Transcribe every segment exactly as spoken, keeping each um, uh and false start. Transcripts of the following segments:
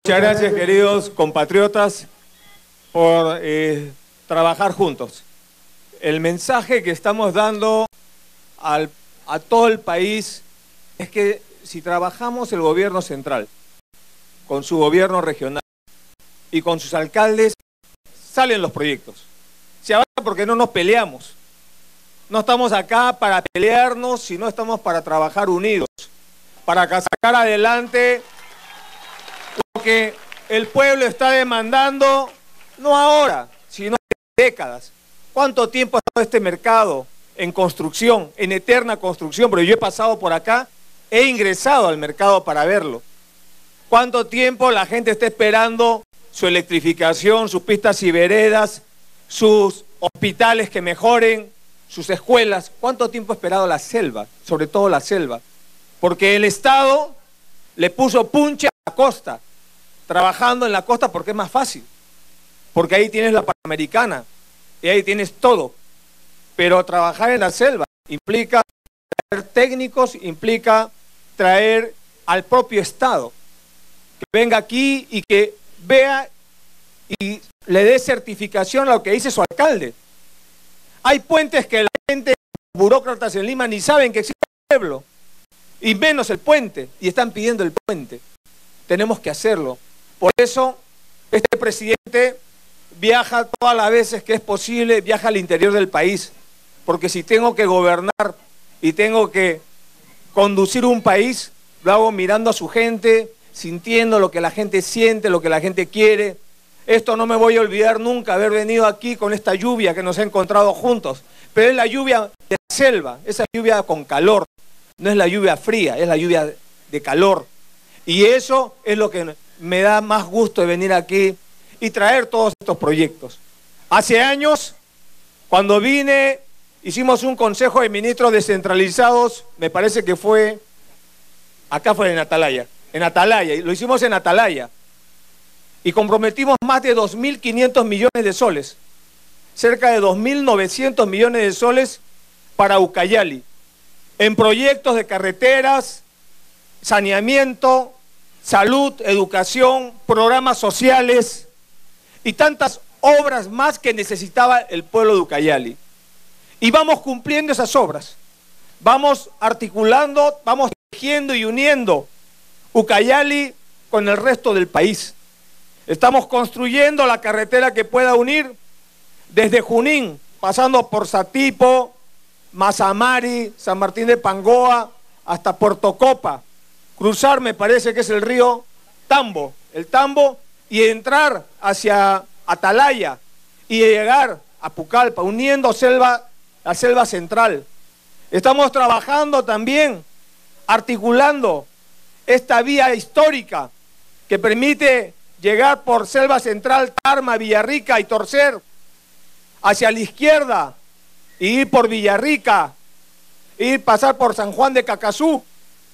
Muchas gracias, queridos compatriotas, por eh, trabajar juntos. El mensaje que estamos dando al, a todo el país es que si trabajamos el gobierno central con su gobierno regional y con sus alcaldes, salen los proyectos. Se avanza porque no nos peleamos. No estamos acá para pelearnos, sino estamos para trabajar unidos, para sacar adelante lo que el pueblo está demandando, no ahora, sino en décadas. ¿Cuánto tiempo ha estado este mercado en construcción, en eterna construcción? Pero yo he pasado por acá, he ingresado al mercado para verlo. ¿Cuánto tiempo la gente está esperando su electrificación, sus pistas y veredas, sus hospitales que mejoren, sus escuelas? ¿Cuánto tiempo ha esperado la selva, sobre todo la selva? Porque el Estado le puso punche a la costa, trabajando en la costa porque es más fácil, porque ahí tienes la Panamericana y ahí tienes todo. Pero trabajar en la selva implica traer técnicos, implica traer al propio Estado, que venga aquí y que vea y le dé certificación a lo que dice su alcalde. Hay puentes que la gente, los burócratas en Lima, ni saben que existe el pueblo, y menos el puente, y están pidiendo el puente. Tenemos que hacerlo. Por eso, este presidente viaja todas las veces que es posible, viaja al interior del país, porque si tengo que gobernar y tengo que conducir un país, lo hago mirando a su gente, sintiendo lo que la gente siente, lo que la gente quiere. Esto no me voy a olvidar nunca, haber venido aquí con esta lluvia que nos ha encontrado juntos, pero es la lluvia de la selva, esa lluvia con calor, no es la lluvia fría, es la lluvia de calor. Y eso es lo que me da más gusto de venir aquí y traer todos estos proyectos. Hace años, cuando vine, hicimos un consejo de ministros descentralizados, me parece que fue, acá fue en Atalaya, en Atalaya, y lo hicimos en Atalaya, y comprometimos más de dos mil quinientos millones de soles, cerca de dos mil novecientos millones de soles para Ucayali, en proyectos de carreteras, saneamiento, salud, educación, programas sociales y tantas obras más que necesitaba el pueblo de Ucayali. Y vamos cumpliendo esas obras, vamos articulando, vamos tejiendo y uniendo Ucayali con el resto del país. Estamos construyendo la carretera que pueda unir desde Junín, pasando por Satipo, Mazamari, San Martín de Pangoa, hasta Puerto Copa, cruzar, me parece que es el río Tambo, el Tambo, y entrar hacia Atalaya y llegar a Pucallpa, uniendo selva, la selva central. Estamos trabajando también, articulando esta vía histórica que permite llegar por selva central, Tarma, Villarrica y torcer hacia la izquierda y ir por Villarrica, ir pasar por San Juan de Cacazú,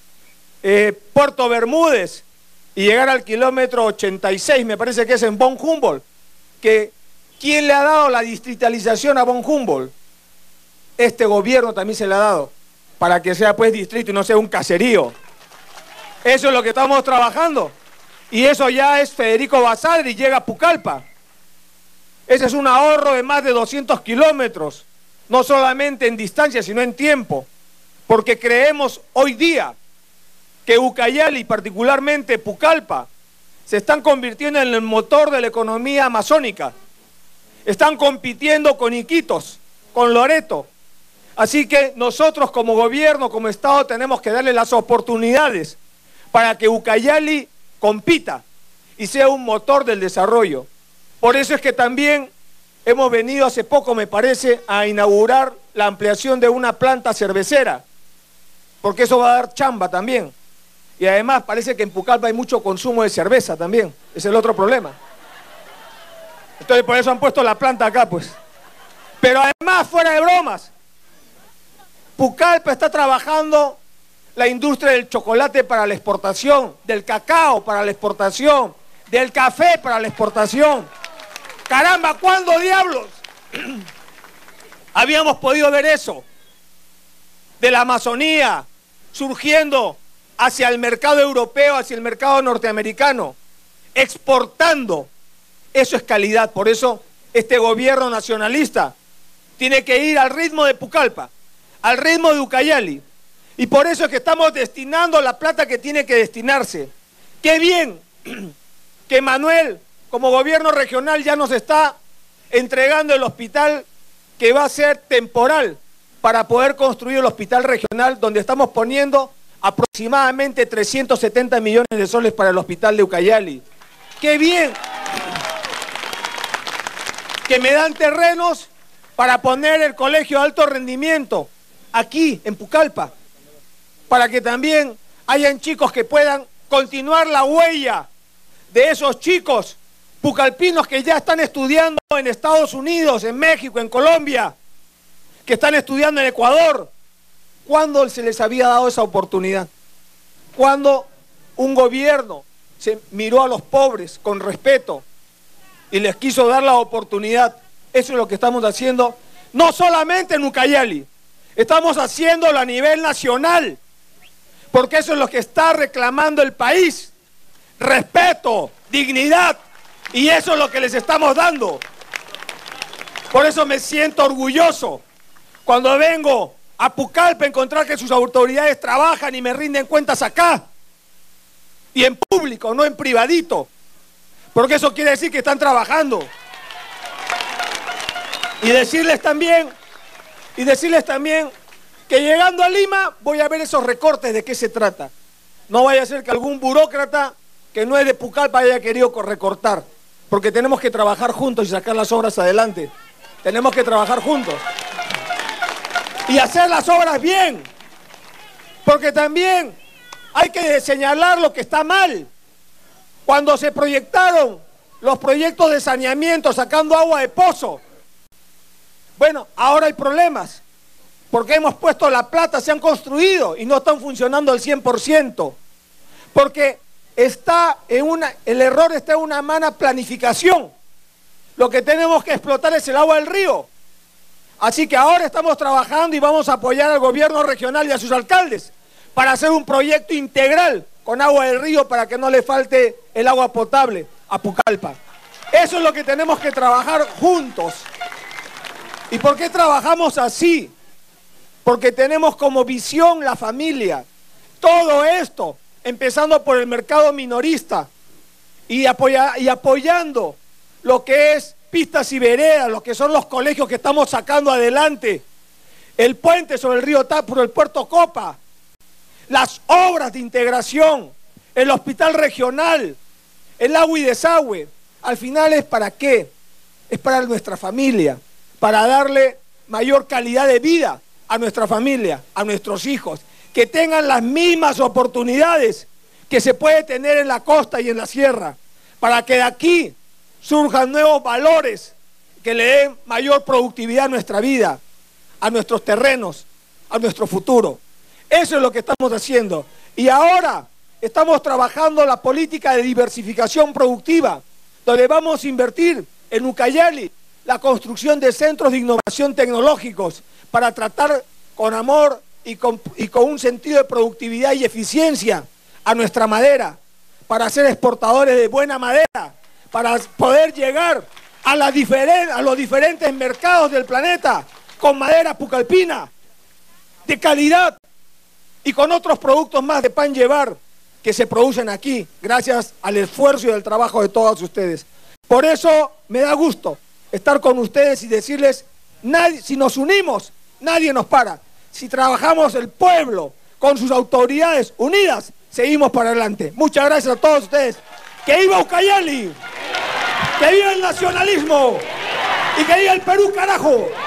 eh, Puerto Bermúdez y llegar al kilómetro ochenta y seis, me parece que es en Von Humboldt. Que, ¿quién le ha dado la distritalización a Von Humboldt? Este gobierno también se le ha dado, para que sea pues distrito y no sea un caserío. Eso es lo que estamos trabajando. Y eso ya es Federico Basadre y llega a Pucallpa. Ese es un ahorro de más de doscientos kilómetros, no solamente en distancia, sino en tiempo. Porque creemos hoy día que Ucayali, particularmente Pucallpa, se están convirtiendo en el motor de la economía amazónica. Están compitiendo con Iquitos, con Loreto. Así que nosotros como gobierno, como Estado, tenemos que darle las oportunidades para que Ucayali compita y sea un motor del desarrollo. Por eso es que también hemos venido hace poco, me parece, a inaugurar la ampliación de una planta cervecera, porque eso va a dar chamba también. Y además parece que en Pucallpa hay mucho consumo de cerveza también, es el otro problema. Entonces por eso han puesto la planta acá, pues. Pero además, fuera de bromas, Pucallpa está trabajando la industria del chocolate para la exportación, del cacao para la exportación, del café para la exportación. Caramba, ¿cuándo diablos habíamos podido ver eso? De la Amazonía surgiendo hacia el mercado europeo, hacia el mercado norteamericano. exportando. Eso es calidad. Por eso este gobierno nacionalista tiene que ir al ritmo de Pucallpa, al ritmo de Ucayali. Y por eso es que estamos destinando la plata que tiene que destinarse. Qué bien que Manuel, como gobierno regional, ya nos está entregando el hospital que va a ser temporal para poder construir el hospital regional, donde estamos poniendo aproximadamente trescientos setenta millones de soles para el hospital de Ucayali. ¡Qué bien! Que me dan terrenos para poner el colegio de alto rendimiento aquí, en Pucallpa, para que también hayan chicos que puedan continuar la huella de esos chicos pucallpinos que ya están estudiando en Estados Unidos, en México, en Colombia, que están estudiando en Ecuador. ¿Cuándo se les había dado esa oportunidad? Cuando un gobierno se miró a los pobres con respeto y les quiso dar la oportunidad. Eso es lo que estamos haciendo, no solamente en Ucayali, estamos haciéndolo a nivel nacional, porque eso es lo que está reclamando el país: respeto, dignidad, y eso es lo que les estamos dando. Por eso me siento orgulloso cuando vengo a Pucallpa a encontrar que sus autoridades trabajan y me rinden cuentas acá, y en público, no en privadito, porque eso quiere decir que están trabajando. Y decirles también, y decirles también que llegando a Lima voy a ver esos recortes, de qué se trata. No vaya a ser que algún burócrata que no es de Pucallpa haya querido recortar, porque tenemos que trabajar juntos y sacar las obras adelante. Tenemos que trabajar juntos y hacer las obras bien, porque también hay que señalar lo que está mal. Cuando se proyectaron los proyectos de saneamiento sacando agua de pozo, bueno, ahora hay problemas, porque hemos puesto la plata, se han construido y no están funcionando al cien por ciento, porque está en una, el error está en una mala planificación. Lo que tenemos que explotar es el agua del río. Así que ahora estamos trabajando y vamos a apoyar al gobierno regional y a sus alcaldes para hacer un proyecto integral con agua del río para que no le falte el agua potable a Pucallpa. Eso es lo que tenemos que trabajar juntos. ¿Y por qué trabajamos así? Porque tenemos como visión la familia. Todo esto, empezando por el mercado minorista y, apoya, y apoyando lo que es pistas y veredas, lo que son los colegios que estamos sacando adelante, el puente sobre el río Tapuro, el puerto Copa, las obras de integración, el hospital regional, el agua y desagüe. Al final, ¿es para qué? Es para nuestra familia, para darle mayor calidad de vida a nuestra familia, a nuestros hijos, que tengan las mismas oportunidades que se puede tener en la costa y en la sierra, para que de aquí surjan nuevos valores que le den mayor productividad a nuestra vida, a nuestros terrenos, a nuestro futuro. Eso es lo que estamos haciendo. Y ahora estamos trabajando la política de diversificación productiva, donde vamos a invertir en Ucayali la construcción de centros de innovación tecnológicos para tratar con amor y con, y con un sentido de productividad y eficiencia a nuestra madera, para ser exportadores de buena madera, para poder llegar a, la diferen, a los diferentes mercados del planeta con madera pucallpina de calidad y con otros productos más de pan llevar que se producen aquí gracias al esfuerzo y al trabajo de todos ustedes. Por eso me da gusto estar con ustedes y decirles, nadie, si nos unimos, nadie nos para. Si trabajamos el pueblo con sus autoridades unidas, seguimos para adelante. Muchas gracias a todos ustedes. ¡Que viva Ucayali! ¡Que viva el nacionalismo! ¡Y que viva el Perú, carajo!